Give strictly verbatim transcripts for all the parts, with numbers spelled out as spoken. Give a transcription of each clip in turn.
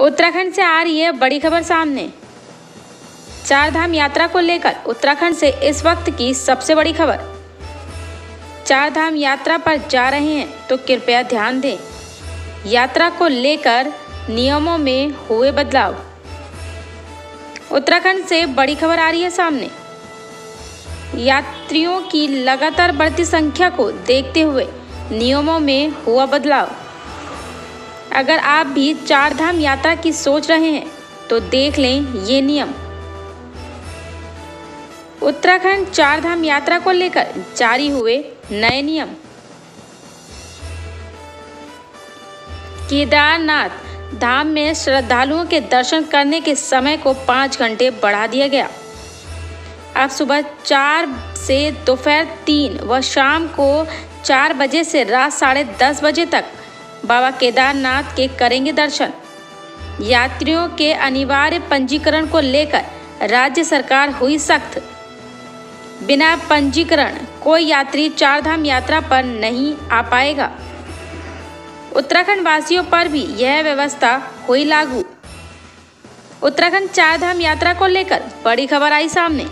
उत्तराखंड से आ रही है बड़ी खबर सामने। चार धाम यात्रा को लेकर उत्तराखंड से इस वक्त की सबसे बड़ी खबर। चार धाम यात्रा पर जा रहे हैं तो कृपया ध्यान दें, यात्रा को लेकर नियमों में हुए बदलाव। उत्तराखंड से बड़ी खबर आ रही है सामने। यात्रियों की लगातार बढ़ती संख्या को देखते हुए नियमों में हुआ बदलाव। अगर आप भी चार धाम यात्रा की सोच रहे हैं तो देख लें ये नियम। उत्तराखंड चार धाम यात्रा को लेकर जारी हुए नए नियम। केदारनाथ धाम में श्रद्धालुओं के दर्शन करने के समय को पाँच घंटे बढ़ा दिया गया। अब सुबह चार से दोपहर तीन व शाम को चार बजे से रात साढ़े दस बजे तक बाबा केदारनाथ के करेंगे दर्शन। यात्रियों के अनिवार्य पंजीकरण को लेकर राज्य सरकार हुई सख्त। बिना पंजीकरण कोई यात्री चार धाम यात्रा पर नहीं आ पाएगा। उत्तराखंड वासियों पर भी यह व्यवस्था हुई लागू। उत्तराखंड चार धाम यात्रा को लेकर बड़ी खबर आई सामने।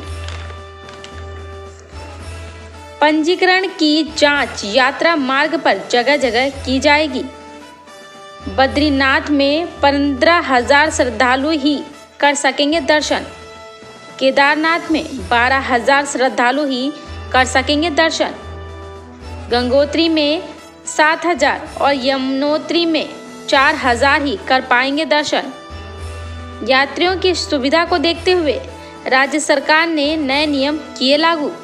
पंजीकरण की जांच यात्रा मार्ग पर जगह जगह की जाएगी। बद्रीनाथ में पंद्रह हजार श्रद्धालु ही कर सकेंगे दर्शन। केदारनाथ में बारह हजार श्रद्धालु ही कर सकेंगे दर्शन। गंगोत्री में सात हजार और यमुनोत्री में चार हजार ही कर पाएंगे दर्शन। यात्रियों की सुविधा को देखते हुए राज्य सरकार ने नए नियम किए लागू।